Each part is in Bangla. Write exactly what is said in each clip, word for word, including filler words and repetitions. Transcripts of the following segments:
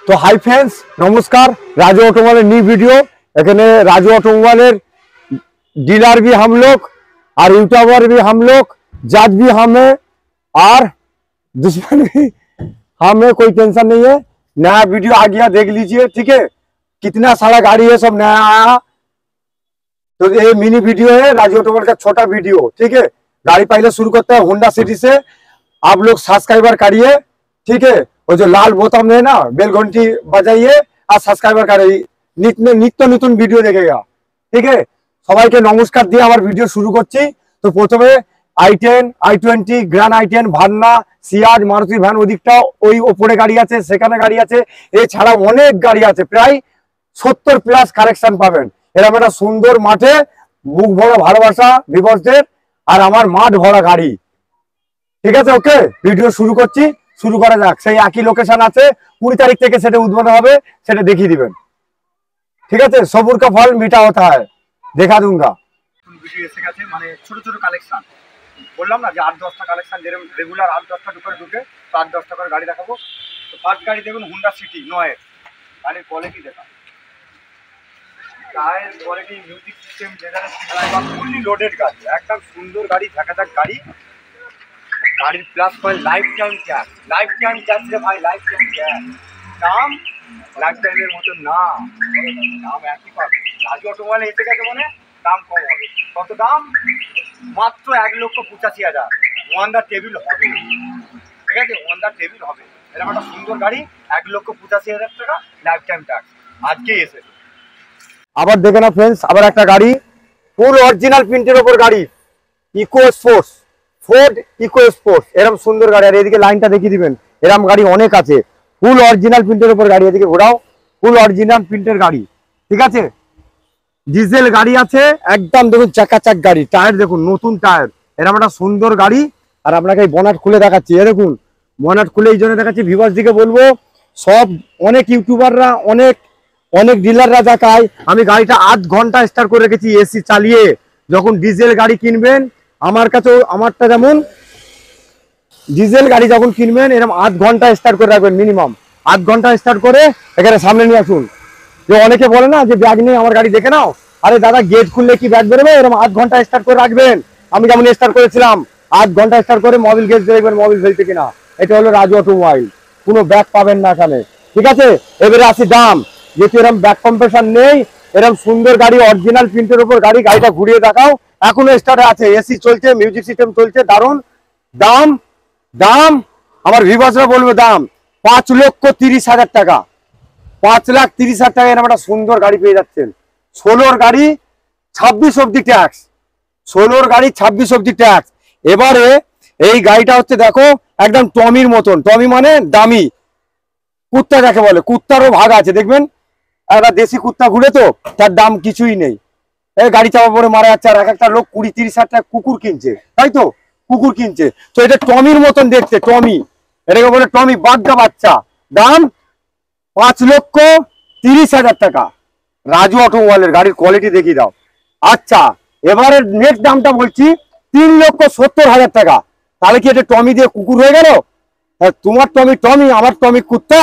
तो हाई फ्रेंड्स नमस्कार, राजू ऑटोमोबाइल न्यू वीडियो। एखाने राजू ऑटोमोबाइल डीलर भी हम लोग और यूट्यूबर भी हम लोग, जज भी हमें और दुश्मन भी हमें, कोई टेंशन नहीं है। नया वीडियो आ गया, देख लीजिए, ठीक है। कितना सारा गाड़ी है, सब नया आया। तो ये मिनी वीडियो है राजू ऑटोमोबाइल का, छोटा वीडियो, ठीक है। गाड़ी पहले शुरू करते हैं होंडा सिटी से। आप लोग सब्सक्राइबर करिए, ठीक है। वो जो लाल बोतम है ना, बेल घंटी बजाइए और सब्सक्राइबर करिए, नित्य नित्य नतून वीडियो देखेगा, ठीक है। सबाइके नमस्कार दिए आबार वीडियो शुरू करছি। तो प्रथमे I ten I twenty grand I ten ভান্না সিয়াজ মারুতি ভ্যান, ওদিকটা ওই ওপরে গাড়ি আছে, সেখানে গাড়ি আছে, এছাড়া অনেক গাড়ি আছে, প্রায় সত্তর প্লাস কালেকশন পাবেন। এরকম একটা সুন্দর মাঠে বুক ভরা ভালোবাসা ভিউয়ার্সদের আর আমার মাঠ ভরা গাড়ি, ঠিক আছে। ওকে, ভিডিও শুরু করছি, শুরু করা যাক। সেই একই লোকেশন আছে, কুড়ি তারিখ থেকে সেটা উদ্বোধন হবে, সেটা দেখিয়ে দিবেন, ঠিক আছে। সবুর কা ফল মিঠা হতা হয়, দেখা दूंगा। ভিডিও এসে গেছে, মানে ছোট ছোট কালেকশন বললাম না যে আট দশটা কালেকশন, যেরকম রেগুলার আট দশটা ঢুকে ঢুকে তো আট দশটা করে গাড়ি দেখাবো। তো ফার্স্ট গাড়ি দেখুন হুন্ডা সিটি নয়, গাড়ির কোয়ালিটি দেখা, টায়ার কোয়ালিটি, মিউজিক সিস্টেম, লেদারের সিস্টেম, ফুললি লোডেড গাড়ি, একদম সুন্দর গাড়ি, ঝাঁকাঝাক গাড়ি। গাড়ির plus point life time cash, life time cash রে ভাই, লাইফ টাইম ক্যাশ। দাম লাইফ টাইমের মতো না, দাম একই পাবে। রাজু অটোমোবাইলে এসে গেছে মানে দাম কম হবে। কত দাম? মাত্র এক লক্ষ পঁচাশি হাজার ওয়ান দা টেবিল হবে, ঠিক আছে। ওয়ান দা টেবিল হবে, এরকম একটা সুন্দর গাড়ি, এক লক্ষ পঁচাশি হাজার টাকা লাইফ টাইম ট্যাক্স, আজকেই এসে। আবার দেখে না ফ্রেন্ডস, আবার একটা গাড়ি ফুল অরিজিনাল প্রিন্টের উপর গাড়ি, Eco Sports, Ford Eco Sports, এরকম সুন্দর গাড়ি। আর এদিকে লাইনটা দেখিয়ে দিবেন, এরকম গাড়ি অনেক আছে, ফুল অরিজিনাল প্রিন্টের উপর গাড়ি। এদিকে ঘোরাও, ফুল অরিজিনাল প্রিন্টের গাড়ি, ঠিক আছে। ডিজেল গাড়ি আছে, একদম দেখুন চাকাচাক গাড়ি, টায়ার দেখুন নতুন টায়ার, এরকম একটা সুন্দর গাড়ি। আর আপনাকে এই বনাট খুলে দেখাচ্ছি, এ দেখুন বনাট খুলে এই জন্য দেখাচ্ছি, ভিউয়ার্স দিকে বলবো, সব অনেক ইউটিউবাররা, অনেক অনেক ডিলাররা দেখায়। আমি গাড়িটা আধ ঘন্টা স্টার্ট করে রেখেছি এসি চালিয়ে। যখন ডিজেল গাড়ি কিনবেন, আমার কাছেও আমারটা যেমন ডিজেল গাড়ি যখন কিনবেন, এরকম আধ ঘন্টা স্টার্ট করে রাখবেন, মিনিমাম আধ ঘন্টা স্টার্ট করে এখানে সামনে নিয়ে আসুন। যে অনেকে বলে না যে ব্যাগ নিয়ে আমার গাড়ি দেখে নাও, আরে দাদা গেট খুললে কি ব্যাগ বেরোবে? এরকম আধ ঘন্টা স্টার্ট করে রাখবেন। আমি যেমন স্টার্ট করেছিলাম, আধ ঘন্টা স্টার্ট করে মোবিল গেট দেখবেন মোবিল ফেলতে কিনা। এটা হলো রাজু অটোমোবাইল, কোনো ব্যাগ পাবেন না এখানে, ঠিক আছে। এবারে আসি দাম, যেহেতু এরকম ব্যাক কম্প্রেশন নেই, এরকম সুন্দর গাড়ি অরিজিনাল প্রিন্টের উপর গাড়ি, গাড়িটা ঘুরিয়ে দেখাও, এখনো স্টার্ট আছে, এসি চলছে, মিউজিক সিস্টেম চলছে, দারুণ। দাম দাম আমার ভিউয়ার্সরা বলবে দাম পাঁচ লক্ষ তিরিশ হাজার টাকা, পাঁচ লাখ তিরিশ হাজার টাকা এরকম একটা সুন্দর গাড়ি পেয়ে যাচ্ছেন। ষোলোর গাড়ি ছাব্বিশ অব্দি ট্যাক্স, ষোলোর গাড়ি ছাব্বিশ অব্দি ট্যাক্স। এবারে এই গাড়িটা হচ্ছে দেখো একদম টমির মতন, টমি মানে দামি কুত্তা যাকে বলে, কুত্তারও ভাগ আছে দেখবেন। একটা দেশি কুত্তা ঘুরে, তো তার দাম কিছুই নেই, এই গাড়ি চাপা পরে মারা যাচ্ছে। আর এক একটা লোক কুড়ি তিরিশ হাজার টাকা কুকুর কিনছে, তাই তো, কুকুর কিনছে। তো এটা টমির মতন দেখতে, টমি, এটাকে বলে টমি, বাচ্চা বাচ্চা। দাম পাঁচ লক্ষ তিরিশ হাজার টাকা, রাজু অটোমোবাইলের। গাড়ির কোয়ালিটি দেখিয়ে দাও। আচ্ছা, এবারে নেক্সট দামটা বলছি তিন লক্ষ সত্তর হাজার টাকা। তাহলে কি এটা টমি দিয়ে কুকুর হয়ে গেল? তোমার টমি টমি, আমার টমি কুত্তা।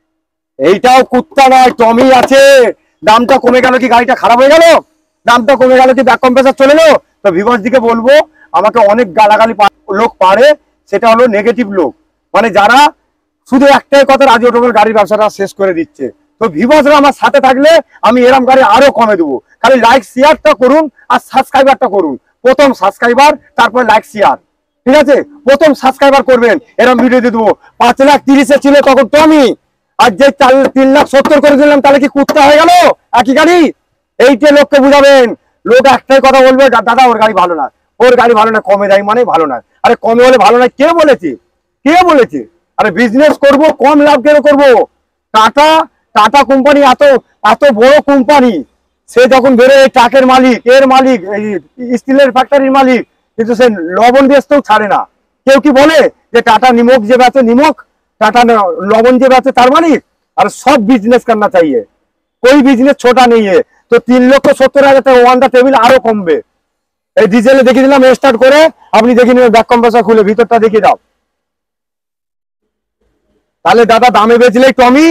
এইটাও কুত্তা নয়, টমি আছে। দামটা কমে গেল কি গাড়িটা খারাপ হয়ে গেল? দামটা কমে গেল কি ব্যাক কম্প্রেসার চলে এলো? তো ভিউয়ার্স দিকে বলবো, আমাকে অনেক গালাগালি লোক পারে, সেটা হলো নেগেটিভ লোক, মানে যারা শুধু একটাই কথা, রাজু অটোমোবাইল গাড়ির ব্যবসাটা শেষ করে দিচ্ছে। তো ভিউয়ার্সরা আমার সাথে থাকলে আমি এরকম গাড়ি আরো কমে দেবো। খালি লাইক শেয়ারটা করুন আর সাবস্ক্রাইবারটা করুন। প্রথম সাবস্ক্রাইবার, তারপর লাইক শেয়ার, ঠিক আছে। প্রথম সাবস্ক্রাইবার করবেন, এরকম ভিডিও দিয়ে দেবো। পাঁচ লাখ তিরিশে ছিল তখন টমি, আর যে তিন লাখ সত্তর করে দিলাম, তাহলে কি কুত্তা হয়ে গেল একই গাড়ি? এইটা লোককে বুঝাবেন। লোক একটাই কথা বলবে, দাদা ওর গাড়ি ভালো না, ওর গাড়ি ভালো না, কমে দেয় মানে ভালো না। আরে কমে হলে ভালো না কে বলেছে? কে বলেছে? আরে বিজনেস করব, কম লাভ কেন করবো? টাটা টাটা কোম্পানি এত এত বড় কোম্পানি, সে যখন বেরোয় ট্রাকের মালিক, এর মালিক, স্টিলের ফ্যাক্টরির মালিক, কিন্তু সে লবণ বেচতেও ছাড়ে না। কেউ কি বলে যে টাটা নিমক যে বেচে, নিমক टाटा लवन जे बेचे तार मालिक? और सब बिजनेस करना चाहिए, कोई बिजनेस छोटा नहीं है। तो तीन लक्ष सत्तर हजार टाका ओयान दा टेबिल आरो कमबे। এই ডিজেলে দেখিয়ে দিলাম স্টার্ট করে, আপনি দেখে নেবেন ব্যাক কম্প্রেসর খুলে ভিতরটা দেখিয়ে দাও। তাহলে দাদা দামে বেচলে টমি,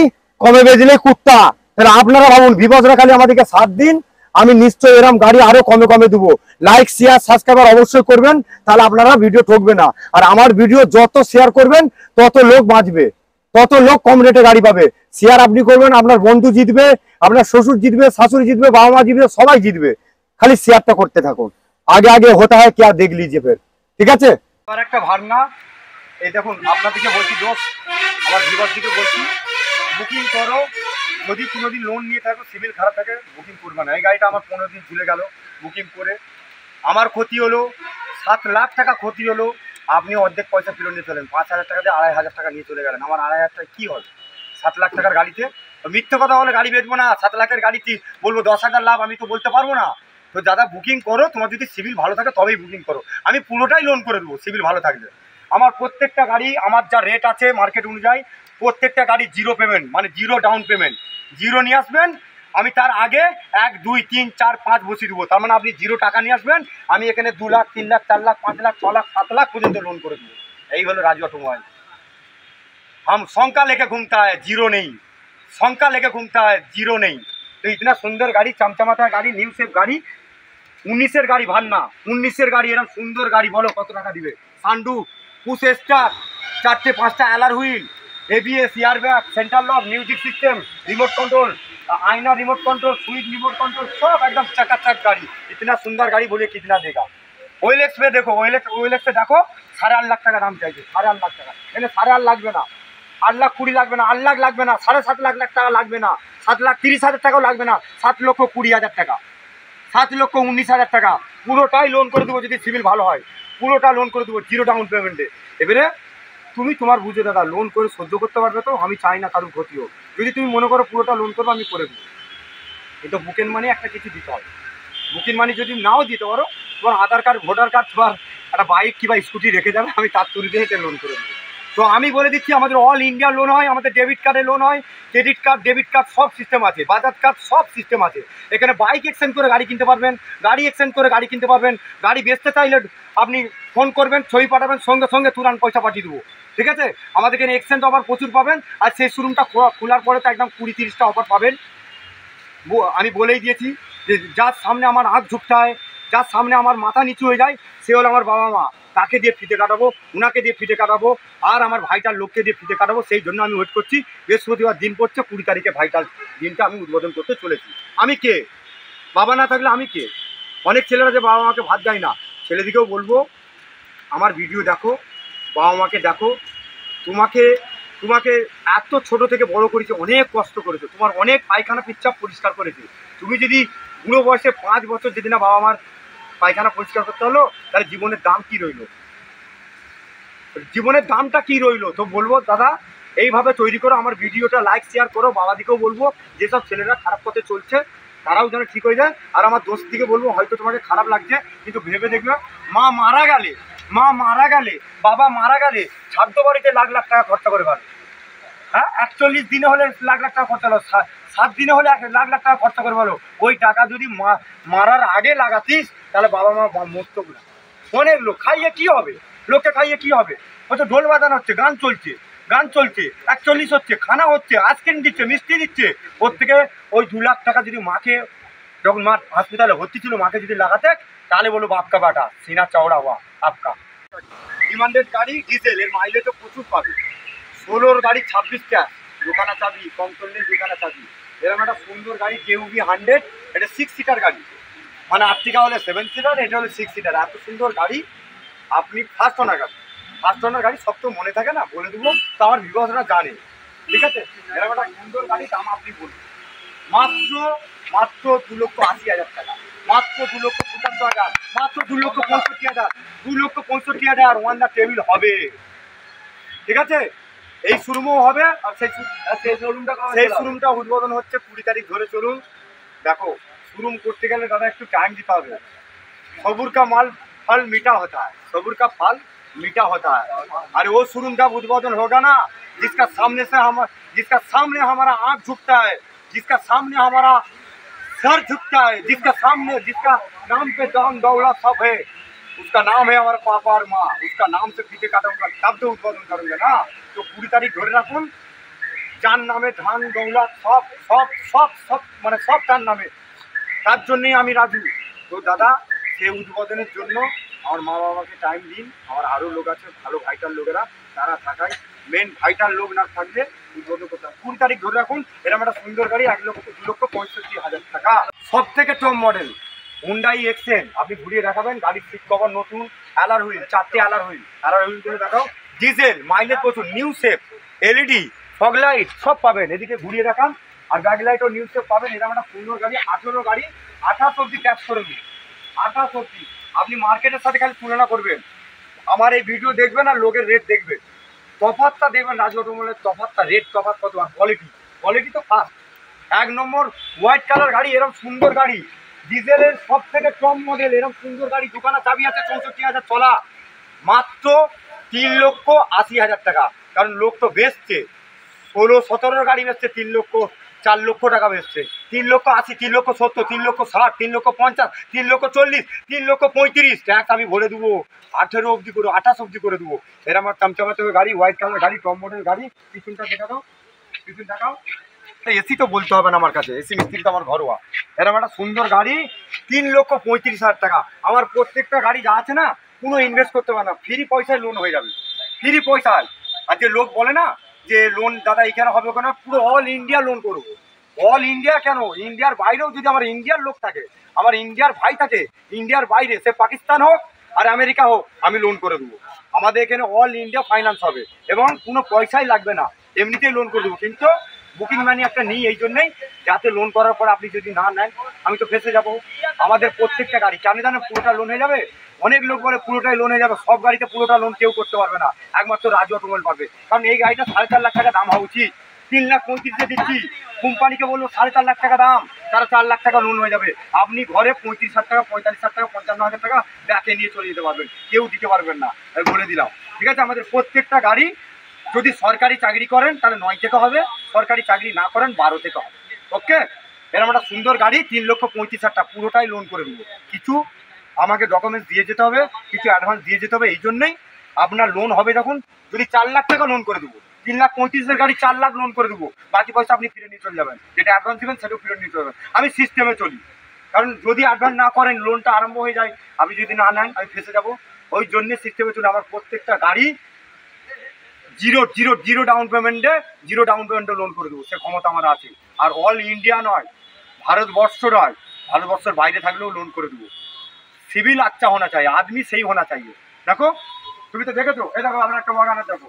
কমে বেচলে কুত্তা। তাহলে আপনারা ভাবুন, বিপদরা খালি আমাদেরকে সাত দিন, আমি নিশ্চয়ই এরকম গাড়ি আরো কমে কমে দেবো। লাইক শেয়ার সাবস্ক্রাইবার অবশ্যই করবেন, তাহলে আপনারা ভিডিও ঠকবে না। আর আমার ভিডিও যত শেয়ার করবেন তত লোক বাঁচবে, তত লোক কম রেটে গাড়ি পাবে। শেয়ার আপনি করবেন, আপনার বন্ধু জিতবে, আপনার শ্বশুর জিতবে, শাশুড়ি জিতবে, বাবা মা জিতবে, সবাই জিতবে। খালি শেয়ারটা করতে থাকুন। আগে আগে হতে হয় क्या দেখ लीजिए फिर, ঠিক আছে। আমার একটা ভাবনা, এই দেখুন আপনাদেরকে বলছি দোষ, আমার ভিউয়ার দিকে বলছি, বুকিং করো। যদি কোনোদিন লোন নিয়ে থাকো, সিভিল খারাপ থাকে, বুকিং করবে না। এই গাড়িটা আমার পনেরো দিন ঝুলে গেল বুকিং করে, আমার ক্ষতি হলো সাত লাখ টাকা ক্ষতি হলো। আপনি অর্ধেক পয়সা ফেরত নিয়ে চলেন, পাঁচ হাজার টাকা দিয়ে আড়াই হাজার টাকা নিয়ে চলে গেলেন। আমার আড়াই হাজার টাকা কী হবে সাত লাখ টাকার গাড়িতে? মিথ্যে কথা বলে গাড়ি বেচবো না। সাত লাখের গাড়িতে বলবো দশ হাজার লাভ, আমি তো বলতে পারবো না। তো দাদা বুকিং করো, তোমার যদি সিভিল ভালো থাকে তবেই বুকিং করো। আমি পুরোটাই লোন করে দেবো সিভিল ভালো থাকলে। আমার প্রত্যেকটা গাড়ি, আমার যা রেট আছে মার্কেট অনুযায়ী, প্রত্যেকটা গাড়ি জিরো পেমেন্ট, মানে জিরো ডাউন পেমেন্ট। জিরো নিয়ে আসবেন, আমি তার আগে এক দুই তিন চার পাঁচ বসিয়ে দেবো। তার মানে আপনি জিরো টাকা নিয়ে আসবেন, আমি এখানে দু লাখ তিন লাখ চার লাখ পাঁচ লাখ ছ লাখ সাত লাখ পর্যন্ত লোন করে দেবো। এই হলো রাজু অটোমোবাইল। हम সংখ্যা लेके घूमता है, जीरो नहीं। সংখ্যা लेके घूमता है, जीरो नहीं। तो इतना सुंदर गाड़ी, चमचमाता गाड़ी, নিউ শেপ গাড়ি, উনিশের গাড়ি ভান্না, উনিশের গাড়ি এরকম সুন্দর গাড়ি, বলো কত টাকা দিবে? সান্ডু, পুশ স্টার, চারটে পাঁচটা alloy wheel, ABS, air bag, central lock, music system, remote control, आईना remote control, switch remote control, सब एकदम चकाचक गाड़ी। इतना सुंदर गाड़ी बोलिए कितना देगा? ओएलएक्स पे देखो, ओएलएक्स ओएलएक्स पे देखो, साढ़े आठ लाख টাকা দাম চাইছে, সাড়ে আট লাখ টাকা। এখানে সাড়ে আট লাগবে না, আট লাখ কুড়ি লাগবে না, আট লাখ লাগবে না, সাড়ে সাত লাখ লাখ টাকা লাগবে না, সাত লাখ তিরিশ হাজার টাকাও লাগবে না, সাত লক্ষ কুড়ি হাজার টাকা, সাত লক্ষ উনিশ হাজার টাকা পুরোটাই লোন করে দেবো যদি সিভিল ভালো হয়। পুরোটা লোন করে দেবো জিরো ডাউন পেমেন্টে। এবারে তুমি তোমার বুঝে দাদা লোন করে সহ্য করতে পারবে তো? আমি চাই না কারোর ক্ষতি হোক। যদি তুমি মনে করো পুরোটা লোন করবো, আমি করে দেবো। কিন্তু বুকিং মানি একটা কিছু দিতে হবে। বুকিং মানি যদি নাও দিতে পারো, তোমার আধার কার্ড, ভোটার কার্ড, তোমার একটা বাইক কিংবা স্কুটি রেখে যাবে, আমি তার তৈরি দিয়ে লোন করে দেবো। তো আমি বলে দিচ্ছি, আমাদের অল ইন্ডিয়া লোন হয়, আমাদের ডেবিট কার্ডে লোন হয়, ক্রেডিট কার্ড, ডেবিট কার্ড সব সিস্টেম আছে, বাজাজ কার্ড সব সিস্টেম আছে। এখানে বাইক এক্সচেঞ্জ করে গাড়ি কিনতে পারবেন, গাড়ি এক্সচেঞ্জ করে গাড়ি কিনতে পারবেন। গাড়ি বেচতে চাইলে আপনি ফোন করবেন, ছবি পাঠাবেন, সঙ্গে সঙ্গে তুরান পয়সা পাঠিয়ে দেবো, ঠিক আছে? আমাদের এখানে এক্সচেঞ্জ অফার প্রচুর পাবেন। আর সেই শোরুমটা খোলার পরে তো একদম কুড়ি তিরিশটা অফার পাবেন। আমি বলেই দিয়েছি যে যার সামনে আমার হাত ঝুঁকতে হয়, যার সামনে আমার মাথা নিচু হয়ে যায়, সে হলো আমার বাবা মা। তাকে দিয়ে ফিতে কাটাবো, উনাকে দিয়ে ফিতে কাটাবো, আর আমার ভাইটার লোককে দিয়ে ফিতে কাটাবো। সেই জন্য আমি ওয়েট করছি। বৃহস্পতিবার দিন পড়ছে, কুড়ি তারিখে ভাইটার দিনটা আমি উদ্বোধন করতে চলেছি। আমি কে? বাবা না থাকলে আমি কে? অনেক ছেলেরা যে বাবা মাকে ভাত দেয় না, ছেলেদিকেও বলবো আমার ভিডিও দেখো, বাবা মাকে দেখো। তোমাকে তোমাকে এত ছোট থেকে বড় করেছে, অনেক কষ্ট করেছে, তোমার অনেক পায়খানা পিচ্ছাপ পরিষ্কার করেছে। তুমি যদি বুড়ো বয়সে পাঁচ বছর যদি না বাবা মার পায়খানা পরিষ্কার করতে হলো, তাহলে জীবনের দাম কি রইলো? জীবনের দামটা কি রইলো? তো বলবো দাদা এইভাবে তৈরি করো, আমার ভিডিওটা লাইক শেয়ার করো। বাবাদিকেও বলবো যেসব ছেলেরা খারাপ পথে চলছে তারাও যেন ঠিক হয়ে যায়। আর আমার দোস্ত দিকে বলবো, হয়তো তোমাকে খারাপ লাগছে, কিন্তু ভেবে দেখবে মা মারা গেলে, মা মারা গেলে, বাবা মারা গেলে ছাদ্য বাড়িতে লাখ লাখ টাকা খরচা করে পারবে। হ্যাঁ, একচল্লিশ দিনে হলে লাখ লাখ টাকা খরচা হলো, সাত দিনে হলে এক লাখ লাখ টাকা খরচা করে ভালো। ওই টাকা যদি মারার আগে লাগাতিস, তাহলে বাবা মা মরতো না। অনেক লোক খাইয়ে কি হবে, লোককে খাইয়ে কি হবে? হয়তো ঢোল বাজানো হচ্ছে, গান চলছে, গান চলছে, একচল্লিশ হচ্ছে, খানা হচ্ছে, আইসক্রিম দিচ্ছে, মিষ্টি দিচ্ছে। ওর থেকে ওই দু লাখ টাকা যদি মাকে, যখন মা হসপিটালে ভর্তি ছিল, মাকে যদি লাগাতে, তাহলে বলো বাপকা বাটা সিনা চওড়া হওয়া আপকা। ডিমান্ডেড গাড়ি, ডিজেল, এর মাইলেজও প্রচুর পাবে। ষোলোর গাড়ি ছাব্বিশটা, দোকানা চাবি, কম চললে দোকানা চাবি। এরকম একটা সুন্দর গাড়ি কেউবি হান্ড্রেড, এটা সিক্স সিটার গাড়ি, মানে আর্টিকা হলে সেভেন সিটার, এটা হলে সিক্স সিটার। এত সুন্দর গাড়ি, আপনি ফার্স্ট ওনার গাড়ি, ফার্স্ট ওনার গাড়ি সব তো মনে থাকে না, বলে দেবো। তো আমার বিভাগরা জানে, ঠিক আছে? এরকম একটা সুন্দর গাড়ি, দাম আপনি বলুন। মাত্র মাত্র দু লক্ষ আশি হাজার টাকা, মাত্র দু লক্ষ পঁচাত্তর হাজার, মাত্র দু লক্ষ পঁয়ষট্টি হাজার, দু লক্ষ পঁয়ষট্টি হাজার ওয়ান দা টেবিল হবে, ঠিক আছে? এই শোরুমও হবে। আর সেই সেই শোরুমটা সেই শোরুমটা উদ্বোধন হচ্ছে কুড়ি তারিখ, ধরে চলুন। দেখো, শোরুম করতে গেলে দাদা একটু টাইম দিতে হবে। सबूर का माल फल मीठा होता है, सबूर का फल मीठा होता है। अरे वो शोरूम जब उद्বোधन होगा ना, जिसका सामने से हम जिसका सामने हमारा आँख झुकता है, जिसका सामने हमारा सर झुकता है, जिसका सामने जिसका नाम पे दान दौलत सब है, उसका नाम है हमारे पापा और माँ। उसका नाम से पीछे काटूंगा, तब तो उद्बोधन करूंगा ना। तो पूरी तारीख धरे रखुन, যার নামে ধান দৌলত সব সব সব সব মানে সব তার নামে, তার জন্যই আমি রাজু। তো দাদা সেই উদ্বোধনের জন্য আমার মা বাবাকে টাইম দিন, আমার আরও লোক আছে ভালো ভাইটাল লোকেরা, তারা থাকায় মেন ভাইটাল লোক না থাকলে উদ্বোধন করতে হবে। কুড়ি তারিখ ধরে রাখুন, এরকম একটা সুন্দর গাড়ি এক লক্ষ দু লক্ষ পঁয়ষট্টি হাজার টাকা, সব থেকে টপ মডেল হুন্ডাই এক্সেন। আপনি ঘুরিয়ে দেখাবেন, গাড়ির সিট কভার নতুন, অ্যালার হুইল চারটে অ্যালার হুইল, অ্যালার হুইল করে দেখাও, ডিজেল, মাইলেজ প্রচুর, new shape, LED fog light সব পাবেন। এদিকে ঘুরিয়ে দেখান, আর ব্যাক লাইটও নিউ শেপ পাবেন। এরকম একটা সুন্দর গাড়ি, আঠেরো গাড়ি, আঠাশ অব্দি ট্যাক্স করে দিন, আঠাশ অব্দি। আপনি মার্কেটের সাথে খালি তুলনা করবেন, আমার এই ভিডিও দেখবেন আর লোকের রেট দেখবেন, তফাতটা দেখবেন রাজু অটোমোবাইলের তফাতটা, রেট তফাত কত, আর কোয়ালিটি, কোয়ালিটি তো ফার্স্ট এক নম্বর। হোয়াইট কালার গাড়ি, এরকম সুন্দর গাড়ি, ডিজেলের সব থেকে কম মডেল, এরকম সুন্দর গাড়ি, দোকানে চাবি আছে চৌষট্টি হাজার চলা, মাত্র তিন লক্ষ আশি হাজার টাকা। কারণ লোক তো বেচছে ষোলো সতেরোর গাড়ি বেচছে তিন লক্ষ চার লক্ষ টাকা বেচছে, তিন লক্ষ আশি, তিন লক্ষ সত্তর, তিন লক্ষ ষাট, তিন লক্ষ পঞ্চাশ, তিন লক্ষ চল্লিশ, তিন লক্ষ পঁয়ত্রিশ, ট্যাক্স আমি ভরে দেবো আঠেরো অব্দি করে, আঠাশ অব্দি করে দেবো। এরা আমার চামচামাতে গাড়ি, হোয়াইট কালার গাড়ি, টপ মডেল গাড়ি। পিছনটা দেখা দাও, পিছন দেখাও। এসি তো বলতে হবে না আমার কাছে, এসি মিস্ত্রি তো আমার ঘরোয়া। এরকম একটা সুন্দর গাড়ি, তিন লক্ষ পঁয়ত্রিশ হাজার টাকা। আমার প্রত্যেকটা গাড়ি যা আছে না, কোনো ইনভেস্ট করতে পারে না, ফ্রি পয়সায় লোন হয়ে যাবে, ফ্রি পয়সায়। আর যে লোক বলে না যে লোন দাদা এখানে হবে ওখানে, পুরো অল ইন্ডিয়া লোন করবো। অল ইন্ডিয়া কেন, ইন্ডিয়ার বাইরেও যদি আমার ইন্ডিয়ার লোক থাকে, আমার ইন্ডিয়ার ভাই থাকে ইন্ডিয়ার বাইরে, সে পাকিস্তান হোক আর আমেরিকা হোক, আমি লোন করে দেবো। আমাদের এখানে অল ইন্ডিয়া ফাইন্যান্স হবে এবং কোনো পয়সাই লাগবে না, এমনিতেই লোন করে দেবো। কিন্তু বুকিং মানি একটা নিই এই জন্যেই, যাতে লোন করার পর আপনি যদি না নেন আমি তো ফেসে যাবো। আমাদের প্রত্যেকটা গাড়ি কেন জানেন পুরোটা লোন হয়ে যাবে, অনেক লোক বলে পুরোটাই লোন হয়ে যাবে, সব গাড়িতে পুরোটা লোন কেউ করতে পারবে না, একমাত্র রাজু অটোমোবাইল পারবে। কারণ এই গাড়িটা সাড়ে চার লাখ টাকা দাম হওয়া উচিত, তিন লাখ পঁয়ত্রিশে দিচ্ছি, কোম্পানিকে বললো সাড়ে চার লাখ টাকা দাম, তারা চার লাখ টাকা লোন হয়ে যাবে। আপনি ঘরে পঁয়ত্রিশ হাজার টাকা, পঁয়তাল্লিশ হাজার টাকা, পঞ্চান্ন হাজার টাকা ব্যাকে নিয়ে চলে যেতে পারবেন, কেউ দিতে পারবেন না, আমি বলে দিলাম। ঠিক আছে, আমাদের প্রত্যেকটা গাড়ি যদি সরকারি চাকরি করেন তাহলে নয় থেকে হবে, সরকারি চাকরি না করেন বারো থেকে হবে। ওকে, এরকম একটা সুন্দর গাড়ি, তিন লক্ষ পঁয়ত্রিশ হাজার টাকা, পুরোটাই লোন করে দেবো। কিছু আমাকে ডকুমেন্টস দিয়ে যেতে হবে, কিছু অ্যাডভান্স দিয়ে যেতে হবে। এই জন্যই আপনার লোন হবে যখন, যদি চার লাখ টাকা লোন করে দেবো, তিন লাখ পঁয়ত্রিশের গাড়ি চার লাখ লোন করে দেবো, বাকি পয়সা আপনি ফিরে নিয়ে চলে যাবেন, যেটা অ্যাডভান্স দেবেন সেটাও ফিরে নিয়ে চলে যাবেন। আমি সিস্টেমে চলি, কারণ যদি অ্যাডভান্স না করেন লোনটা আরম্ভ হয়ে যায়, আপনি যদি না নেন আমি ফেসে যাবো। ওই জন্যে সিস্টেমে চলি। আমার প্রত্যেকটা গাড়ি জিরো জিরো জিরো ডাউন পেমেন্টে, জিরো ডাউন পেমেন্টে লোন করে দেবো, সে ক্ষমতা আমার আছে। আর অল ইন্ডিয়া নয়, ভারতবর্ষ নয়, ভারতবর্ষের বাইরে থাকলেও লোন করে দেবো। সিভিল আচ্ছা হোনা চাই, আদমি সেই হোনা চাই। দেখো তুমি তো দেখেছো, এই দেখো আমরা একটা বাগানে দেখো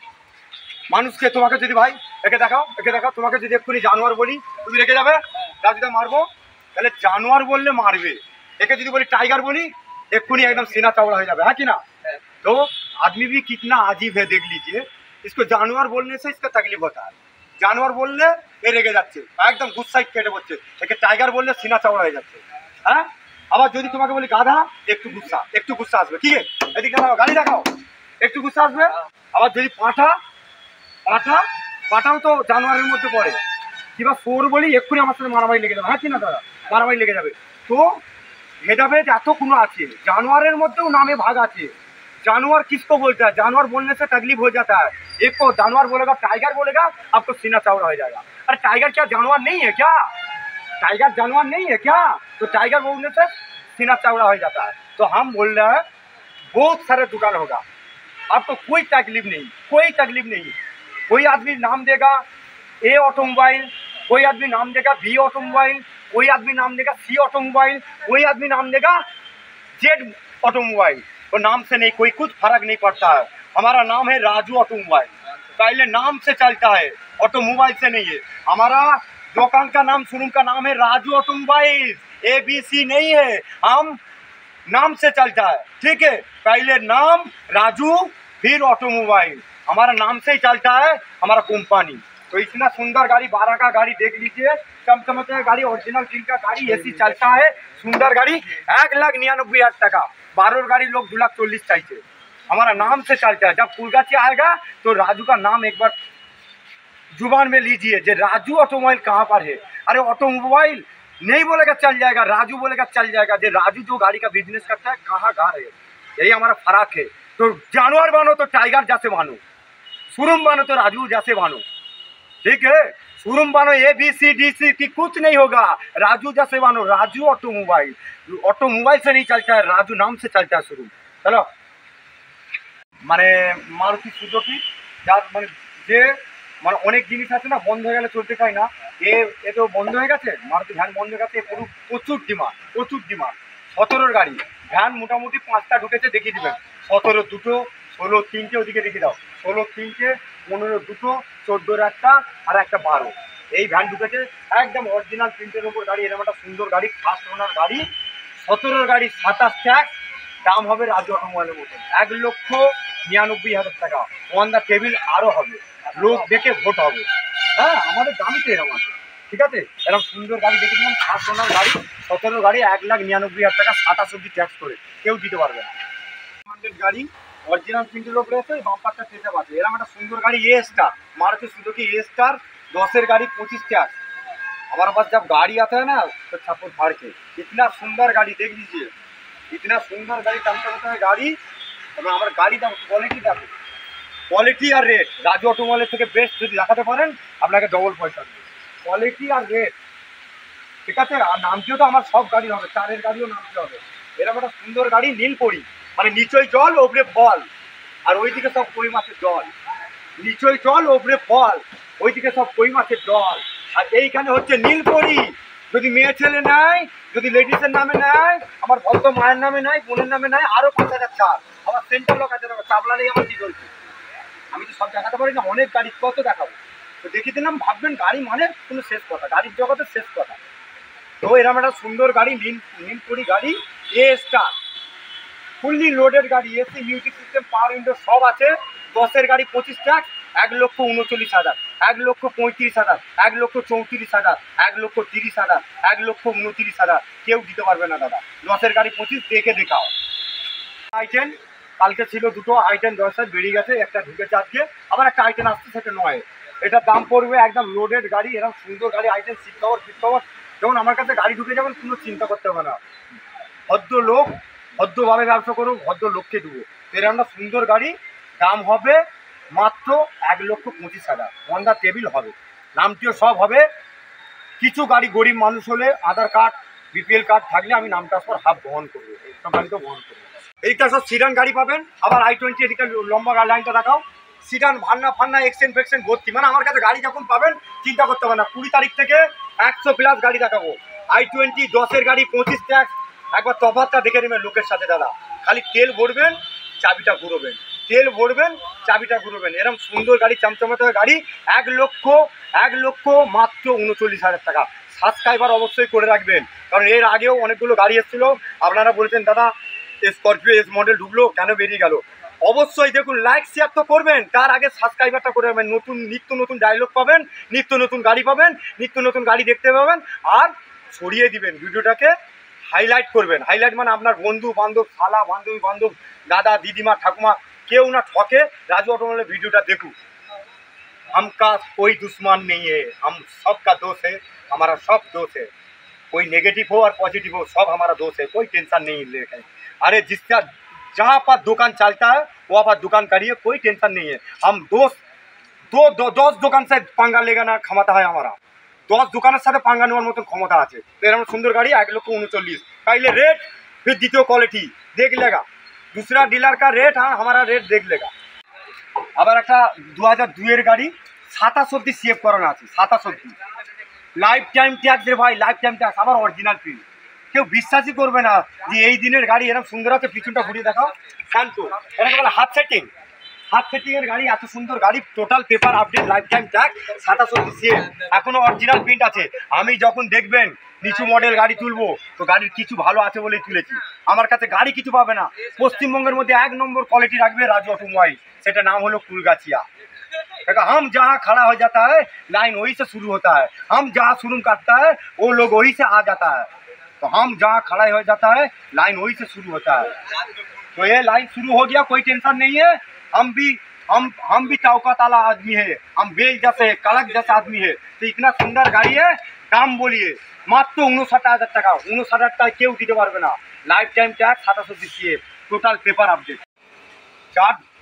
মানুষকে, তোমাকে যদি ভাই একে দেখাও, একে দেখাও, তোমাকে যদি এক্ষুনি জানোয়ার বলি তুমি রেখে যাবে, রাজুদা মারবো, তাহলে জানোয়ার বললে মারবে। একে যদি বলি টাইগার বলি এক্ষুনি একদম सीना चौड़ा हो जाए, है कि ना। तो आदमी भी कितना अजीब है, देख लीजिए। इसको जानवर बोलने से इसका तकलीफ होता है, जानवर बोलले এ রেগে যাচ্ছে, একদম গুসাই কেটে পড়ছে। একে টাইগার বললে सीना चौड़ा হয়ে যাচ্ছে। হ্যাঁ, আবার যদি তোমাকে বলি গাধা, একটু গুসা, একটু গুসা আসবে। ঠিক আছে, এদিকে দেখাও, গাড়ি দেখাও, একটু গুসা আসবে। আবার যদি পাঁঠা, পাঁঠা পাঁঠাও তো জানোয়ারের মধ্যে পড়ে। কিংবা সোর বলি এক্ষুনি আমার সাথে মারামারি লেগে যাবে, হ্যাঁ কি না দাদা, মারামারি লেগে যাবে। তো ভেদাভেদ এত কোনো আছে, জানোয়ারের মধ্যেও নামে भाग আছে। जानवर किसको बोलता है, जानवर बोलने से तकलीफ हो जाता है। एक को जानवर बोलेगा, टाइगर बोलेगा, आपको सीना चौड़ा हो जाएगा। अरे टाइगर क्या जानवर नहीं है क्या, टाइगर जानवर नहीं है क्या, तो टाइगर बोलने से सीना चौड़ा हो जाता है। तो हम बोल रहे हैं बहुत सारे दुकान होगा, आपको कोई तकलीफ नहीं, कोई तकलीफ नहीं। कोई आदमी नाम देगा ए ऑटोमोबाइल, कोई आदमी नाम देगा बी ऑटोमोबाइल, कोई आदमी नाम देगा सी ऑटोमोबाइल, कोई आदमी नाम देगा जेड ऑटोमोबाइल। वो नाम से नहीं, कोई कुछ फर्क नहीं पड़ता है। हमारा नाम है राजू ऑटोमोबाइल, पहले नाम से चलता है, ऑटोमोबाइल से नहीं है। हमारा दुकान का नाम, शोरूम का नाम है Raju automobile, A B C नहीं है, हम नाम से चलता है। ठीक है, पहले नाम राजू फिर ऑटोमोबाइल, हमारा नाम से ही चलता है हमारा कंपनी। तो इतना सुंदर गाड़ी, बारह का गाड़ी देख लीजिए, चमचमाते गाड़ी, ओरिजिनल डील का गाड़ी, एसी चलता है, सुंदर गाड़ी, एक लाख निन्यानबे हजार टका। बारह गाड़ी लोग दो लाख चौलीस चाहिए, हमारा नाम से चलता है। जब फुलगाची आएगा तो राजू का नाम एक बार जुबान में लीजिए, जो राजू ऑटोमोबाइल कहाँ पर है। अरे ऑटोमोबाइल नहीं बोलेगा चल जाएगा, राजू बोलेगा चल जाएगा। जो राजू जो गाड़ी का बिजनेस करता है, कहाँ घर है, यही हमारा फर्क है। तो जानवर मानो तो टाइगर जैसे मानो, शोरूम मानो तो राजू जैसे मानो, ठीक है। शोरूम बनो ए बी सी डी सी की कुछ नहीं होगा, राजू जैसे बनो, राजू ऑटोमोबाइल। ऑटोमोबाइल से नहीं चलता है, राजू नाम से चलता है शोरूम। चलो মানে মারুতি সুজুকি যার মানে যে মানে অনেক জিনিস আছে না বন্ধ হয়ে গেলে চলতে চায় না, এ এ তো বন্ধ হয়ে গেছে, মারুতি ভ্যান বন্ধ হয়ে গেছে, পুরো প্রচুর ডিমান্ড, প্রচুর ডিমান্ড। সতেরোর গাড়ি ভ্যান মোটামুটি পাঁচটা ঢুকেছে, দেখিয়ে দিবেন। সতেরো দুটো, ষোলো তিনটে, ওদিকে দেখে দাও, ষোলো তিনটে, পনেরো দুটো, চোদ্দোর একটা, আর একটা বারো, এই ভ্যান ঢুকেছে। একদম অরিজিনাল প্রিন্টের উপর গাড়ি, এরকম একটা সুন্দর গাড়ি, ফার্স্ট ওনার গাড়ি, সতেরোর গাড়ি, সাতাশ ট্যাক্স, দাম হবে রাজু অটোমোবাইলের মতন এক লক্ষ নিরানব্বই হাজার টাকা। অন দ্য টেবিল আরও হবে, লোক দেখে ভোট হবে। হ্যাঁ, আমাদের দামই তো এরকম আছে, ঠিক আছে। এরকম সুন্দর গাড়ি দেখেছিলাম, ফার্স্ট ওনার গাড়ি, সতেরো গাড়ি, এক লাখ নিরানব্বই হাজার টাকা, সাতাশ অব্দি ট্যাক্স করে, কেউ দিতে পারবে না। গাড়ি অরিজিনাল প্রিন্টের ওপরে আছে, বাম্পারটা সেটআপ আছে। এরকম একটা সুন্দর গাড়ি A star, Maruti Suzuki A star, दसेर गाड़ी पच्चीस टैक्स। हमारे पास जब गाड़ी आता है ना तो छप्पर फाड़ के, इतना सुंदर गाड़ी देख लीजिए, इतना सुंदर गाड़ी टमटमता है गाड़ी। तब हमारे गाड़ी दाम क्वालिटी देखो, क्वालिटी और रेट राजू ऑटोमोबाइल থেকে বেস্ট যদি দেখাতে পারেন আপনাকে ডবল পয়সা দেবে, কোয়ালিটি আর রেট, ঠিক আছে। আর নামটিও তো আমার সব গাড়ি হবে, চারের গাড়িও নামতে হবে। এরকম একটা সুন্দর গাড়ি নীলপরি, মানে নিচই জল ওপরে ফল, আর ওইদিকে সব কই মাছের জল, নিচই জল ওপরে ফল, ওইদিকে সব কই মাছের জল। আর এইখানে হচ্ছে নীলপরি, যদি মেয়ে ছেলে নেয়, যদি লেডিসের নামে নেয়, আমার ভক্ত মায়ের নামে নেয়, বোনের নামে নেয়, আরও পাঁচ হাজার ছাড়। আমার সেন্টার লোক আছে, চাপলালেই আমার কি করছি, আমি তো সব দেখাতে পারি না, অনেক গাড়ি কত দেখাবো। তো দেখিয়ে দিলাম, ভাববেন গাড়ি মানে কোনো শেষ কথা, গাড়ির জগতের শেষ কথা। তো এরকম একটা সুন্দর গাড়ি, নীল নীলপরি গাড়ি এ স্টার, ফুললি লোডেড গাড়ি, AC music system power window সব আছে। দশের গাড়ি পঁচিশ ট্যাক্স, এক লক্ষ উনচল্লিশ হাজার, এক লক্ষ পঁয়ত্রিশ হাজার, এক লক্ষ চৌত্রিশ হাজার, এক লক্ষ তিরিশ হাজার, এক লক্ষ উনত্রিশ হাজার, কেউ দিতে পারবে না দাদা। দশের গাড়ি পঁচিশ, দেখে দেখাও। আইটেন কালকে ছিল দুটো আইটেন, দশের বেরিয়ে গেছে, একটা ঢুকেছে আজকে, আবার একটা আইটেন আসছে, সেটা নয়। এটার দাম পড়বে একদম লোডেড গাড়ি, এরকম সুন্দর গাড়ি, I ten seat cover fit cover. যেমন আমার কাছে গাড়ি ঢুকে যাবেন, কোনো চিন্তা করতে হবে না, ভদ্র লোক ভদ্রভাবে ব্যবসা করুক, ভদ্র লোককে দেবো। এরকম একটা সুন্দর গাড়ি, দাম হবে মাত্র এক লক্ষ পঁচিশ হাজার, অন দ্য টেবিল হবে, নামটিও সব হবে। কিছু গাড়ি গরিব মানুষ হলে আধার কার্ড বিপিএল কার্ড থাকলে আমি নাম ট্রান্সফার হাফ বহন করবো, সব গাড়ি তো বহন করবো। এইটা সব সিডান গাড়ি পাবেন। আবার আই টোয়েন্টি, এদিকে লম্বা লাইনটা দেখাও, সিডান ভান্না ফান্না এক্সেন্ট ফেক্সেন্ট ভর্তি, মানে আমার কাছে গাড়ি যখন পাবেন চিন্তা করতে হবে না। কুড়ি তারিখ থেকে একশো প্লাস গাড়ি দেখাবো। আই টোয়েন্টি দশের গাড়ি পঁচিশ ট্যাক্স, একবার তফাতটা দেখে নেবেন লোকের সাথে দাদা। খালি তেল ভরবেন, চাবিটা ঘুরবেন, তেল ভরবেন, চাবিটা ঘুরবেন। এরকম সুন্দর গাড়ি, চমচমাতে গাড়ি, এক লক্ষ এক লক্ষ মাত্র উনচল্লিশ হাজার টাকা। সাবস্ক্রাইবার অবশ্যই করে রাখবেন, কারণ এর আগেও অনেকগুলো গাড়ি এসেছিলো, আপনারা বলেছেন দাদা স্করপিও এস মডেল ঢুকলো কেন বেরিয়ে গেল। অবশ্যই দেখুন, লাইক শেয়ার তো করবেন, তার আগে সাবস্ক্রাইবারটা করে রাখবেন। নতুন নিত্য নতুন ডায়লগ পাবেন, নিত্য নতুন গাড়ি পাবেন, নিত্য নতুন গাড়ি দেখতে পাবেন। আর ছড়িয়ে দিবেন, ভিডিওটাকে হাইলাইট করবেন। হাইলাইট মানে আপনার বন্ধু বান্ধব, শালা বান্ধবী বান্ধব, দাদা দিদিমা ঠাকুমা, কেউ না ঠকে রাজু অটোমোবাইলের ভিডিওটা দেখুক। हमका कोई दुश्मन नहीं है, हम सबका दोस्त है, हमारा सब दोस्त है, कोई नेगेटिव हो और पॉजिटिव हो, सब हमारा दोस्त है, कोई टेंशन नहीं लेकर। अरे जिसका जहाँ पर दुकान चलता है वहाँ पर दुकान करिए, कोई टेंशन नहीं है। हम दोस्त दो दो दस दुकान से पांगा लेगा ना क्षमता है हमारा, दस दुकान साथ पांगा नेওয়ার মতন क्षमता আছে। तो এরকম সুন্দর গাড়ি एक लक्ष उनचल्लिस, पहले रेट फिर द्वितीय क्वालिटी देख लेगा, दूसरा डीलर का रेट हाँ हमारा रेट देख लेगा। আবার একটা দু হাজার দুইয়ের গাড়ি, সাতাশ অব্দি সেভ করানো আছে, সাতাশ অব্দি লাইফ টাইম ট্যাক্স রে ভাই, লাইফ টাইম ট্যাক্স, আবার অরিজিনাল প্রিন্ট। কেউ বিশ্বাসই করবে না যে এই দিনের গাড়ি এরকম সুন্দর আছে। পিছনটা ঘুরিয়ে দেখাও, শান্ত, এটাকে বলে হাত সেটিং, হাত সেটিংয়ের গাড়ি, এত সুন্দর গাড়ি, total paper update, life time tax, সাতাশ অব্দি সেভ, এখনও অরিজিনাল প্রিন্ট আছে। আমি যখন দেখবেন নিচু মডেল গাড়ি তুলবো, তো গাড়ির কিছু ভালো আছে বলেই তুলেছি। আমার কাছে গাড়ি কিছু পাবে না, পশ্চিমবঙ্গের মধ্যে এক নম্বর কোয়ালিটি রাখবে রাজু অটোমোবাইল, সেটা নাম হলো কুলগাছিয়া। देखा, हम जहाँ खड़ा हो जाता है लाइन वही से शुरू होता है, हम जहाँ शुरू करता है वो लोग वही से आ जाता है। तो हम जहाँ खड़ा हो जाता है लाइन वही से शुरू होता है। तो ये लाइन शुरू हो गया, कोई टेंशन नहीं है। हम भी हम हम भी चौकत वाला आदमी है, हम बेल जैसे कलक जैसा आदमी है। तो इतना सुंदर गाड़ी है, दाम बोलिए मात्र उनसठ हजार टाका, उनसठ हजार टाका क्यों दीते पारबे ना। लाइफ टाइम टैक्स साताशो दिए, টোটাল পেপার আপডেট, চার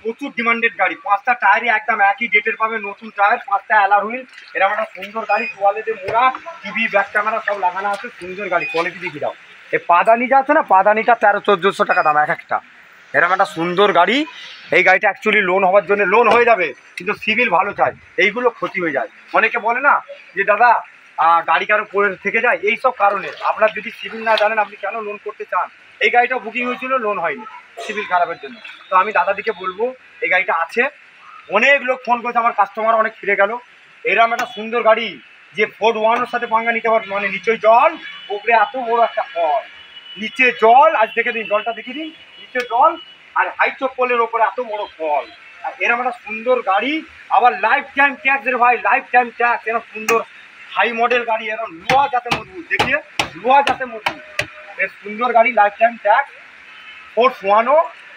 প্রচুর ডিমান্ডেড গাড়ি, পাঁচটা টায়ারই একদম একই ডেটের পাবে, নতুন টায়ার, পাঁচটা অ্যালার হুইল, এরকম একটা সুন্দর গাড়ি, তোয়ালেতে মোড়া, টিভি ব্যাক ক্যামেরা সব লাগানো আছে, সুন্দর গাড়ি, কোয়ালিটি দেখি দাও। এই পাদানি যা আছে না, পাদানিটা তেরো চোদ্দোশো টাকা দাম এক একটা। এরকম একটা সুন্দর গাড়ি, এই গাড়িটা অ্যাকচুয়ালি লোন হওয়ার জন্য লোন হয়ে যাবে, কিন্তু সিভিল ভালো চাই, এইগুলো ক্ষতি হয়ে যায়। অনেকে বলে না যে দাদা গাড়ি কারো পড়ে থেকে যায়, এই সব কারণে। আপনার যদি সিভিল না জানেন আপনি কেন লোন করতে চান? এই গাড়িটা বুকিং হয়েছিল, লোন হয়নি সিভিল খারাপের জন্য। তো আমি দাদাদিকে বলবো এই গাড়িটা আছে, অনেক লোক ফোন করেছে, আমার কাস্টমার অনেক ফিরে গেল। এরকম একটা সুন্দর গাড়ি যে ফোর্ড ওয়ানের সাথে পাঙ্গা নিতে পারবে, মানে নিচে জল, উপরে এত বড় একটা ফল, নিচে জল, আজ দেখে দিন জলটা দেখিয়ে দিন, নিচে জল আর হাই চপ্পলের ওপরে এত বড় ফল। আর এরকম একটা সুন্দর গাড়ি, আবার লাইফ টাইম ট্যাক্স রে ভাই, লাইফ টাইম ট্যাক্স। এরকম সুন্দর হাই মডেল গাড়ি, এরকম লোহা যাতে মজবুত, দেখিয়ে লোহা যাতে মজবুত, এর সুন্দর গাড়ি, লাইফ টাইম ট্যাক্স। ফোর্স ওয়ানও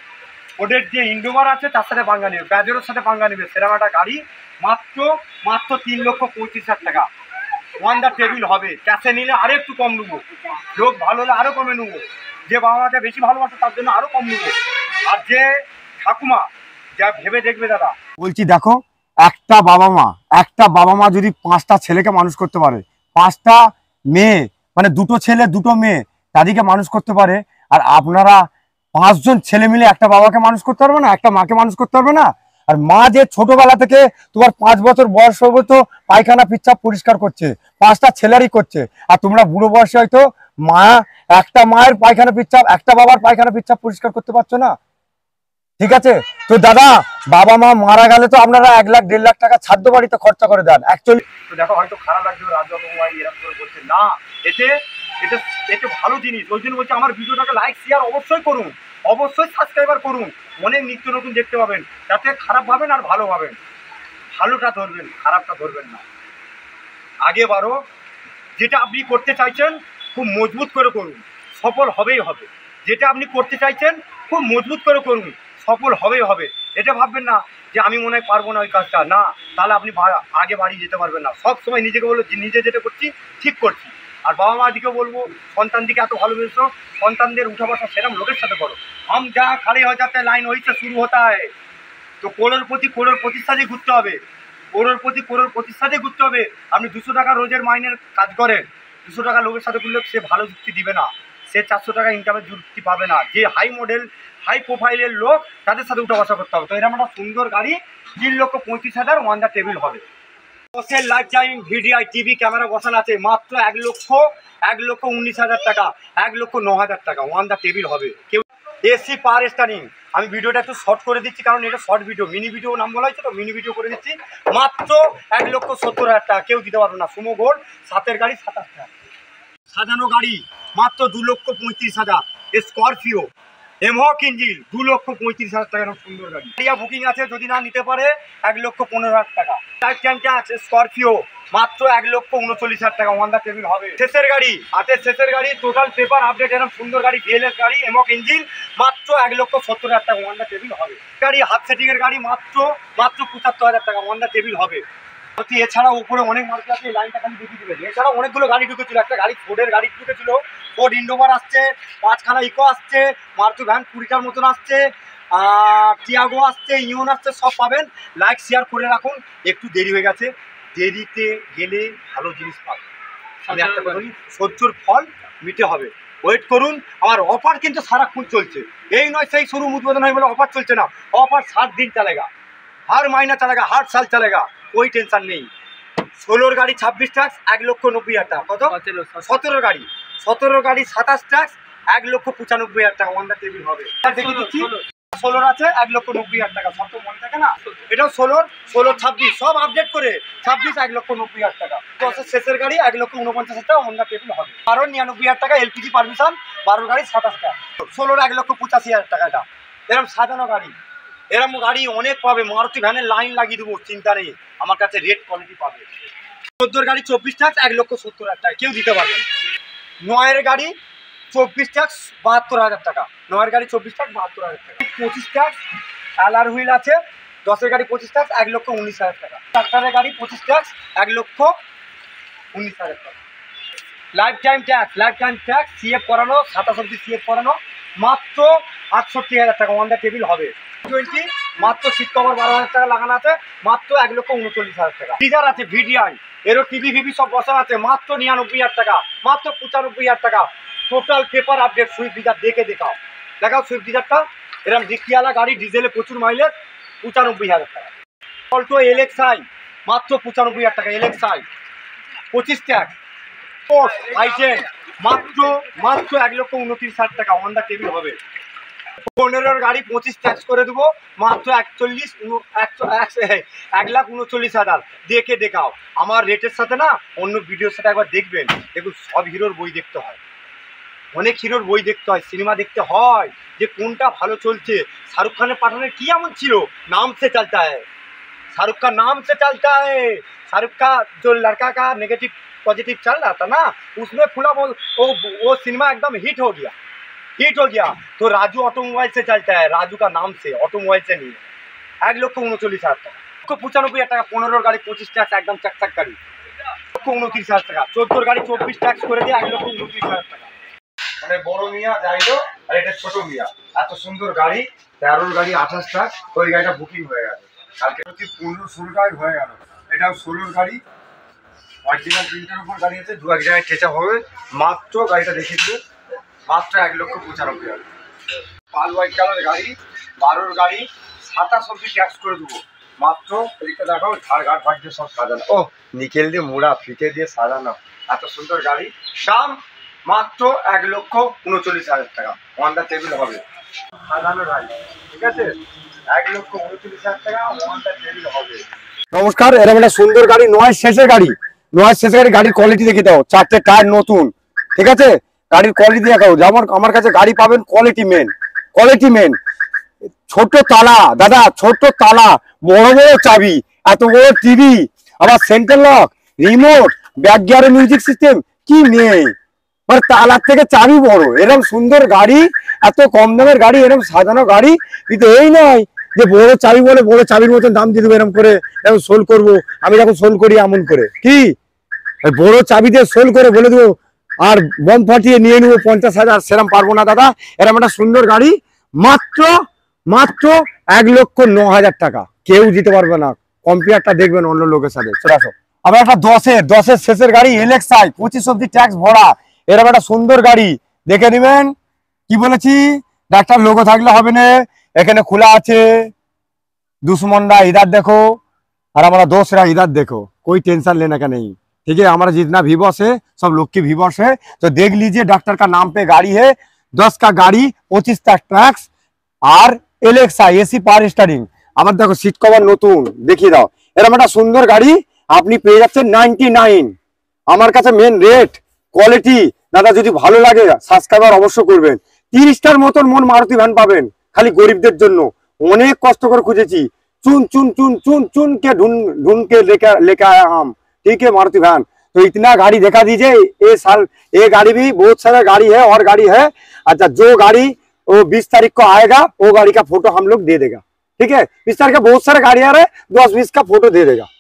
ওদের যে ইন্ডোভার আছে তার সাথে পাঙ্গা নেবে, প্যাজেরোর সাথে পাঙ্গা নেবে, সেরকম একটা গাড়ি, মাত্র মাত্র তিন লক্ষ পঁয়ত্রিশ হাজার টাকা। ওয়ান দ্য টেবিল হবে, ক্যাশে নিলে আরও একটু কম নেবো, লোক ভালো হলে আরও কমে নেবো, যে বাবা মাকে বেশি ভালোবাসে তার জন্য আরও কম নেবো। আর যে ঠাকুমা যা ভেবে দেখবে দাদা, বলছি দেখো, একটা বাবা মা একটা বাবা মা যদি পাঁচটা ছেলেকে মানুষ করতে পারে, পাঁচটা মেয়ে মানে দুটো ছেলে দুটো মেয়ে তাদেরকে মানুষ করতে পারে, আর আপনারা পাঁচজন ছেলে মিলে একটা বাবাকে মানুষ করতে পারবে না, একটা মাকে মানুষ করতে পারবে না? আর মা যে ছোটবেলা থেকে তোমার পাঁচ বছর বয়স হবে তো পায়খানা পিচ্ছাপ পরিষ্কার করছে, পাঁচটা ছেলেরই করছে, আর তোমরা বুড়ো বয়সে হয়তো মা একটা মায়ের পায়খানা পিচ্ছাপ, একটা বাবার পায়খানা পিচ্ছাপ পরিষ্কার করতে পারছো না। ঠিক আছে, তো দাদা বাবা মা মারা গেলে তো আপনারা এক লাখ দেড় লাখ টাকা ছাদ্য বাড়িতে খরচা করে দেন অ্যাকচুয়ালি। তো দেখো হয়তো খারাপ লাগছে রাজু মোবাইল এরকম করে বলছে না, এতে এটা এটা ভালো জিনিস, ওই জন্য বলছি আমার ভিডিওটাকে লাইক শেয়ার অবশ্যই করুন, অবশ্যই সাবস্ক্রাইবার করুন, অনেক নিত্য নতুন দেখতে পাবেন, যাতে খারাপ ভাবেন আর ভালো ভাবেন, ভালোটা ধরবেন খারাপটা ধরবেন না। আগে বারো যেটা আপনি করতে চাইছেন খুব মজবুত করে করুন, সফল হবেই হবে। যেটা আপনি করতে চাইছেন খুব মজবুত করে করুন, সফল হবেই হবে। এটা ভাববেন না যে আমি মনে হয় পারবো না ওই কাজটা, না, তাহলে আপনি আগে বাড়ি যেতে পারবেন না। সব সময় নিজেকে বলবো নিজে যেটা করছি ঠিক করছি। আর বাবা মা দিকে বলবো সন্তান দিকে এত ভালোবেসো, সন্তানদের উঠা বসা সেরকম লোকের সাথে করো। হাম যা খাড়ি হয়ে যাতে লাইন হইতে শুরু হতে হয়, তো কোড়োর প্রতি কোড়োর প্রতিষ্ঠাতেই ঘুরতে হবে, কোড়োর প্রতি কোড়োর প্রতিষ্ঠাতেই ঘুরতে হবে। আপনি দুশো টাকা রোজের মাইনের কাজ করেন, দুশো টাকা লোকের সাথে করলে সে ভালো যুক্তি দিবে না, সে চারশো টাকা ইনকামের যুক্তি পাবে না। যে হাই মডেল হাই প্রোফাইলের লোক তাদের সাথে উঠা বসা করতে হবে। তো এরকম একটা সুন্দর গাড়ি তিন লক্ষ পঁয়ত্রিশ হাজার ওয়ান দ্য টেবিল হবে। বসের life time VDI TV camera বসানো আছে, মাত্র এক লক্ষ এক লক্ষ উনিশ হাজার টাকা, এক লক্ষ ন হাজার টাকা ওয়ান দ্য টেবিল হবে। কেউ এসি পার স্টারিং, আমি ভিডিওটা একটু শর্ট করে দিচ্ছি কারণ এটা শর্ট ভিডিও, মিনি ভিডিও নাম বলা হয়েছে তো মিনি ভিডিও করে দিচ্ছি, মাত্র এক লক্ষ সত্তর হাজার টাকা, কেউ দিতে পারবে না। সুমো গোল্ড সাতের গাড়ি সাতাশ টাকা, সাজানো গাড়ি মাত্র দু লক্ষ পঁয়ত্রিশ হাজার। স্করপিও এমহক ইঞ্জিন দু লক্ষ পঁয়ত্রিশ হাজার টাকার সুন্দর গাড়ি, বুকিং আছে, যদি না নিতে পারে এক লক্ষ পনেরো হাজার টাকা। লাইফ টাইমটা আছে স্করপিও মাত্র এক লক্ষ উনচল্লিশ হাজার টাকা ওয়ান দ্য টেবিল হবে। শেষের গাড়ি হাতের শেষের গাড়ি, টোটাল পেপার আপডেট, এরকম সুন্দর গাড়ি ভিএলএস গাড়ি এমহক ইঞ্জিন মাত্র এক লক্ষ সত্তর হাজার টাকা ওয়ান দ্য টেবিল হবে। গাড়ি হাফ সেটিং এর গাড়ি মাত্র মাত্র পঁচাত্তর হাজার টাকা ওয়ান দ্য টেবিল হবে। এছাড়াও উপরে অনেক মার্কেট আছে, লাইনটা খালি দেখিয়ে দেবেন। এছাড়াও অনেকগুলো গাড়ি ঢুকেছিল, একটা গাড়ি ফোর্ডের গাড়ি ঢুকেছিল, ফোর্ড ইন্ডোভার আসছে, পাঁচখানা ইকো আসছে, মারুতি ভ্যান কুড়িটার মতন আসছে, টিয়াগো আসছে, ইউন আসছে, সব পাবেন। লাইক শেয়ার করে রাখুন, একটু দেরি হয়ে গেছে, দেরিতে গেলে ভালো জিনিস পাবেন। আমি একটা কথা বলি, সহ্যর ফল মিটে হবে, ওয়েট করুন। আমার অফার কিন্তু সারাক্ষণ চলছে, এই নয় সেই শোরুম উদ্বোধন হয়ে বলে অফার চলছে না, অফার সাত দিন চলেগা, हर महीना चलेगा, हर साल चलेगा, कोई टेंशन नहीं। ষোলোর গাড়ি ছাব্বিশ ট্যাক্স এক লক্ষ নব্বই হাজার টাকা, কত সতেরোর গাড়ি সতেরোর গাড়ি সাতাশ ট্যাক্স এক লক্ষ পঁচানব্বই হাজার টাকা ওয়ান দ্য টেবিল হবে। দেখে দিচ্ছি, ষোলোর আছে এক লক্ষ নব্বই হাজার টাকা, সব তো মনে থাকে না, এটাও ষোলোর ষোলো ছাব্বিশ সব আপডেট করে ছাব্বিশ এক লক্ষ নব্বই হাজার টাকা। দশের শেষের গাড়ি এক লক্ষ উনপঞ্চাশ হাজার টাকা ওয়ান দ্য টেবিল হবে। বারো নিরানব্বই হাজার টাকা এলপিজি পারমিশন, বারোর গাড়ি সাতাশ টাকা, ষোলোর এক লক্ষ পঁচাশি হাজার টাকা। এটা এরকম সাজানো গাড়ি, এরকম গাড়ি অনেক পাবে, মারুতি ভ্যানের লাইন লাগিয়ে দেবো, চিন্তা নেই, আমার কাছে রেট কোয়ালিটি পাবে। চোদ্দোর গাড়ি চব্বিশ ট্যাক্স এক লক্ষ সত্তর হাজার টাকা, কেউ দিতে পারবে। নয়ের গাড়ি চব্বিশ ট্যাক্স বাহাত্তর হাজার টাকা, নয়ের গাড়ি চব্বিশ ট্যাক্স বাহাত্তর হাজার টাকা। পঁচিশ ট্যাক্স অ্যালার হুইল আছে, দশের গাড়ি পঁচিশ ট্যাক্স এক লক্ষ উনিশ হাজার টাকা। ট্রাক্টরের গাড়ি পঁচিশ ট্যাক্স এক লক্ষ উনিশ হাজার টাকা। Life time tax life time tax CF করানো সাতাশ অব্দি সিএফ করানো মাত্র আটষট্টি হাজার টাকা অন দ্য টেবিল হবে। টোয়েন্টি মাত্র সিট কভার বারো হাজার টাকা লাগানো আছে, মাত্র এক লক্ষ উনচল্লিশ হাজার টাকা। ফ্রিজার আছে ভিডিআই, এরও টিভি ফিভি সব বসানো আছে, মাত্র নিরানব্বই হাজার টাকা, মাত্র পঁচানব্বই হাজার টাকা। Total paper update Swift Dzire দেখে দেখাও, দেখাও সুইফট ডিজারটা। এরকম ডিকিওয়ালা গাড়ি, ডিজেলে প্রচুর মাইলেজ, পঁচানব্বই হাজার টাকা। অল্টো এলএক্সআই মাত্র পঁচানব্বই হাজার টাকা, এলএক্সআই পঁচিশ ট্যাক্স আইটেন মাত্র মাত্র এক লক্ষ উনত্রিশ হাজার টাকা অন দ্য টেবিল হবে। পনেরোর গাড়ি পঁচিশ ট্যাক্স করে দেবো, মাত্র একচল্লিশ এক লাখ উনচল্লিশ হাজার। দেখে দেখাও, আমার রেটের সাথে না অন্য ভিডিওর সাথে একবার দেখবেন। দেখুন সব হিরোর বই দেখতে হয়, অনেক হিরোর বই দেখতে হয়, সিনেমা দেখতে হয় যে কোনটা ভালো চলছে। শাহরুখ খানের পাঠানের কি এমন ছিল, নাম से चलता है, शाहरुख का नाम से चलता है। शाहरुख का जो लड़का का नेगेटिव पॉजिटिव चल रहा था ना, उसमें पूरा वो वो वो सिनेमा एकदम हिट हो गया, हिट हो गया। तो राजू ऑटोमोबाइल से चलता है, राजू का नाम से, ऑटोमोबाइल से नहीं। एक लक्ष उनचल्लिस हजार টাকা, লক্ষ পঁচানব্বই হাজার টাকা। পনেরোর গাড়ি পঁচিশ ট্যাক্স একদম চাকচাক গাড়ি, লক্ষ উনত্রিশ হাজার টাকা। চোদ্দোর গাড়ি চব্বিশ ট্যাক্স করে দিয়ে এক লক্ষ উনত্রিশ হাজার টাকা। মানে বড় মিয়া যাইলো আর এটা ছোট মিয়া, এত সুন্দর গাড়ি। তেরোর গাড়ি আঠাশ ট্যাক্স, ওই গাড়িটা বুকিং হয়ে গেছে কালকে। পনেরো ষোলোটাই হয়ে গেল, এটাও ষোলোর গাড়ি, অরিজিনাল প্রিন্টের উপর গাড়ি আছে, দু এক জায়গায় টেচা হবে। মাত্র গাড়িটা দেখিয়ে দেবো, মাত্র এক লক্ষ পঁচানব্বই হাজার। পাল হোয়াইট কালার গাড়ি, বারোর গাড়ি, সাতাশ অব্দি ট্যাক্স করে দেবো মাত্র। এদিকটা দেখাও, ঝাড় ঘাট ফাট দিয়ে সব সাজানো, ও নিকেল দিয়ে মোড়া ফিতে দিয়ে সাজানো, এত সুন্দর গাড়ি। দাম মাত্র এক লক্ষ উনচল্লিশ হাজার টাকা অন দ্য টেবিল হবে। সাজানো গাড়ি, ঠিক আছে, এক লক্ষ উনচল্লিশ হাজার টাকা অন দ্য টেবিল হবে। নমস্কার, এরকম একটা সুন্দর গাড়ি, নয় শেষের গাড়ি, নয় শেষের গাড়ি। গাড়ির কোয়ালিটি দেখে দাও, চারটে টায়ার নতুন, ঠিক আছে। গাড়ির কোয়ালিটি দেখাও, যেমন আমার কাছে গাড়ি পাবেন কোয়ালিটি মেন, কোয়ালিটি মেন। ছোট তালা দাদা, ছোট তালা, বড় বড় চাবি, এত বড় টিভি, আবার সেন্টার লক, রিমোট, ব্যাক গিয়ারের মিউজিক সিস্টেম, কি নেই? মানে তালার থেকে চাবি বড়। এরকম সুন্দর গাড়ি, এত কম দামের গাড়ি, এরকম সাজানো গাড়ি। কিন্তু এই নয় যে বড় চাবি বলে বড় চাবির মতন দাম দিয়ে দেবো এরকম করে, এরকম সোল করবো। আমি যখন সোল করি এমন করে, কি বড় চাবি দিয়ে সোল করে বলে দেবো আর বম ফাটিয়ে নিয়ে নেবো পঞ্চাশ হাজার, সেরকম পারবো না দাদা। এরকম একটা সুন্দর গাড়ি মাত্র মাত্র এক লক্ষ ন হাজার টাকা, কেউ দিতে পারবে না। কম্পিউটারটা দেখবেন অন্য লোকের সাথে। চলে আসো, আবার একটা দশের দশের শেষের গাড়ি, এলএক্সআই, পঁচিশ অব্দি ট্যাক্স ভরা। এরকম একটা সুন্দর গাড়ি দেখে নিবেন। কি বলেছি, ডাক্তার লোগো থাকলে হবে না, এখানে খোলা আছে। दुश्मनरा इधर देखो और हमारा दोस्तरा इधर देखो, कोई टेंशन लेने का नहीं, ठीक है। हमारा जितना व्यूअर्स है सब लोग की व्यूअर्स है, तो देख लीजिए डॉक्टर का नाम पे गाड़ी है, दस का गाड़ी, पच्चीस तक टैक्स और एलेक्सा एसी पावर स्टारिंग। আমার দেখো সিট কভার নতুন, দেখিয়ে দাও। এরকম একটা সুন্দর গাড়ি আপনি পেয়ে যাচ্ছেন নাইনটি নাইন। আমার কাছে মেন রেট, কোয়ালিটি দাদা যদি ভালো লাগে সাবস্ক্রাইবার অবশ্যই করবেন। তিরিশটার মতন মন মারুতি ভ্যান পাবেন খালি গরিবদের জন্য। অনেক কষ্ট করে খুঁজেছি, चुन चुन चुन चुन चुन के ढूंढ ढूंढ के लेकर लेकर आया हम, ठीक है मारुति वैन। तो इतना गाड़ी दिखा दीजिए। ये साल ये गाड़ी भी बहुत सारा गाड़ी है और गाड़ी है। अच्छा, जो गाड़ी वो बीस तारीख को आएगा वो गाड़ी का फोटो हम लोग दे देगा, ठीक है। बीस तारीख का बहुत सारा गाड़ी आ रहा है, दस बीस का फोटो दे देगा।